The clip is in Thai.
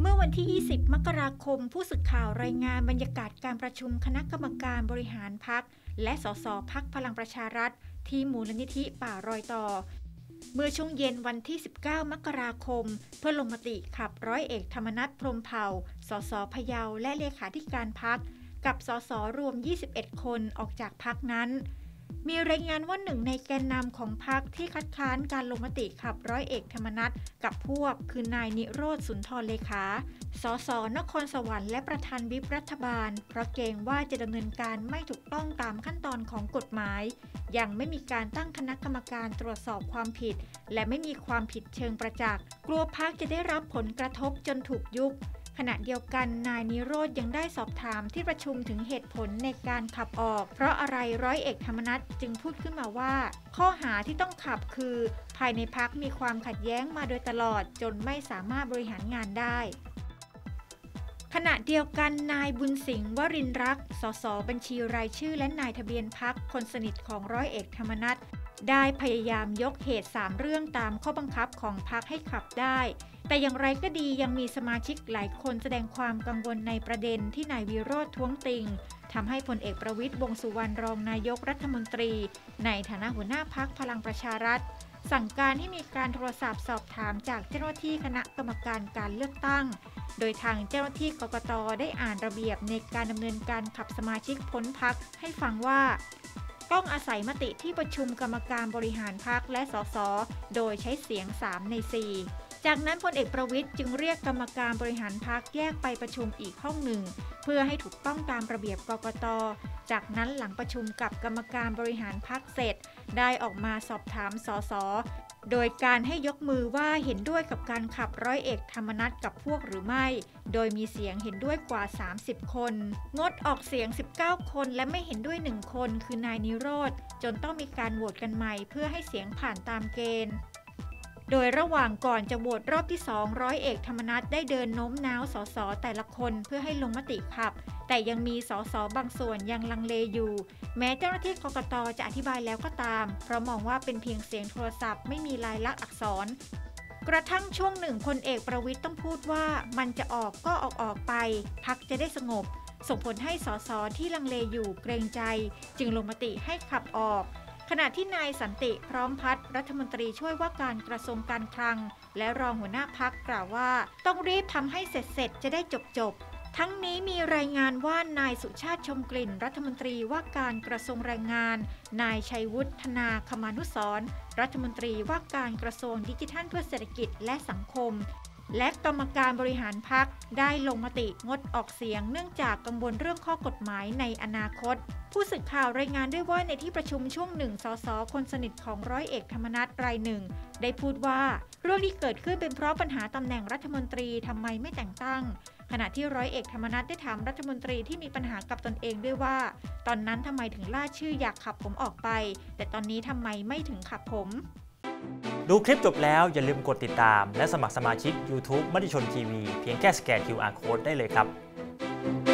เมื่อวันที่ 20 มกราคม ผู้สื่อข่าวรายงานบรรยากาศการประชุมคณะกรรมการบริหารพรรคและสสพรรคพลังประชารัฐที่มูลนิธิป่ารอยต่อเมื่อช่วงเย็นวันที่ 19 มกราคมเพื่อลงมติขับร้อยเอกธรรมนัส พรหมเผ่า สสพะเยาและเลขาธิการพรรคกับสสรวม 21 คนออกจากพรรคนั้นมีรายงานว่าหนึ่งในแกนนำของพรรคที่คัดค้านการลงมติขับร้อยเอกธรรมนัสกับพวกคือนายนิโรธ สุนทรเลขาสสนครสวรรค์และประธานวิปรัฐบาลเพราะเกรงว่าจะดำเนินการไม่ถูกต้องตามขั้นตอนของกฎหมายยังไม่มีการตั้งคณะกรรมการตรวจสอบความผิดและไม่มีความผิดเชิงประจักษ์กลัวพรรคจะได้รับผลกระทบจนถูกยุบขณะเดียวกันนายนิโรธยังได้สอบถามที่ประชุมถึงเหตุผลในการขับออกเพราะอะไรร้อยเอกธรรมนัสจึงพูดขึ้นมาว่าข้อหาที่ต้องขับคือภายในพรรคมีความขัดแย้งมาโดยตลอดจนไม่สามารถบริหารงานได้ขณะเดียวกันนายบุญสิงห์วรินทร์รักษ์สสบัญชีรายชื่อและนายทะเบียนพรรคคนสนิทของร้อยเอกธรรมนัสได้พยายามยกเหตุ3เรื่องตามข้อบังคับของพรรคให้ขับได้แต่อย่างไรก็ดียังมีสมาชิกหลายคนแสดงความกังวลในประเด็นที่นายวิโรจน์ท้วงติงทำให้พลเอกประวิตร วงษ์สุวรรณรองนายกรัฐมนตรีในฐานะหัวหน้าพรรคพลังประชารัฐสั่งการให้มีการโทรศัพท์สอบถามจากเจ้าหน้าที่คณะกรรมการการเลือกตั้งโดยทางเจ้าหน้าที่กกต.ได้อ่านระเบียบในการดำเนินการขับสมาชิกพ้นพรรคให้ฟังว่าต้องอาศัยมติที่ประชุมกรรมการบริหารพรรคและสสโดยใช้เสียง3 ใน 4จากนั้นพลเอกประวิตรจึงเรียกกรรมการบริหารพรรคแยกไปประชุมอีกห้องหนึ่งเพื่อให้ถูกต้องตามระเบียบกกต.จากนั้นหลังประชุมกับกรรมการบริหารพรรคเสร็จได้ออกมาสอบถามสสโดยการให้ยกมือว่าเห็นด้วยกับการขับร้อยเอกธรรมนัสกับพวกหรือไม่โดยมีเสียงเห็นด้วยกว่า30 คนงดออกเสียง19 คนและไม่เห็นด้วย1 คนคือนายนิโรธจนต้องมีการโหวตกันใหม่เพื่อให้เสียงผ่านตามเกณฑ์โดยระหว่างก่อนจะโหวตรอบที่2ร้อยเอกธรรมนัสได้เดินโน้มน้าวสสแต่ละคนเพื่อให้ลงมติขับแต่ยังมีสสบางส่วนยังลังเลอยู่แม้เจ้าหน้าที่กกต.จะอธิบายแล้วก็ตามเพราะมองว่าเป็นเพียงเสียงโทรศัพท์ไม่มีลายลักษณ์อักษรกระทั่งช่วงหนึ่งพลเอกประวิตรต้องพูดว่ามันจะออกก็ออกไปพรรคจะได้สงบส่งผลให้สสที่ลังเลอยู่เกรงใจจึงลงมติให้ขับออกขณะที่นายสันติพร้อมพัฒน์รัฐมนตรีช่วยว่าการกระทรวงการคลังและรองหัวหน้าพรรคกล่าวว่าต้องรีบทำให้เสร็จจะได้จบทั้งนี้มีรายงานว่านายสุชาติชมกลิ่นรัฐมนตรีว่าการกระทรวงแรงงานนายชัยวุฒิธนาคมานุสรณ์รัฐมนตรีว่าการกระทรวงดิจิทัลเพื่อเศรษฐกิจและสังคมและกรรมการบริหารพรรคได้ลงมติงดออกเสียงเนื่องจากกังวลเรื่องข้อกฎหมายในอนาคตผู้สื่อข่าวรายงานด้วยว่าในที่ประชุมช่วงหนึ่งสสคนสนิทของร้อยเอกธรรมนัสรายหนึ่งได้พูดว่าเรื่องที่เกิดขึ้นเป็นเพราะปัญหาตำแหน่งรัฐมนตรีทำไมไม่แต่งตั้งขณะที่ร้อยเอกธรรมนัสได้ถามรัฐมนตรีที่มีปัญหากับตนเองด้วยว่าตอนนั้นทำไมถึงล่าชื่ออยากขับผมออกไปแต่ตอนนี้ทำไมไม่ถึงขับผมดูคลิปจบแล้วอย่าลืมกดติดตามและสมัครสมาชิก YouTube มติชนทีวีเพียงแค่สแกน QR Code ได้เลยครับ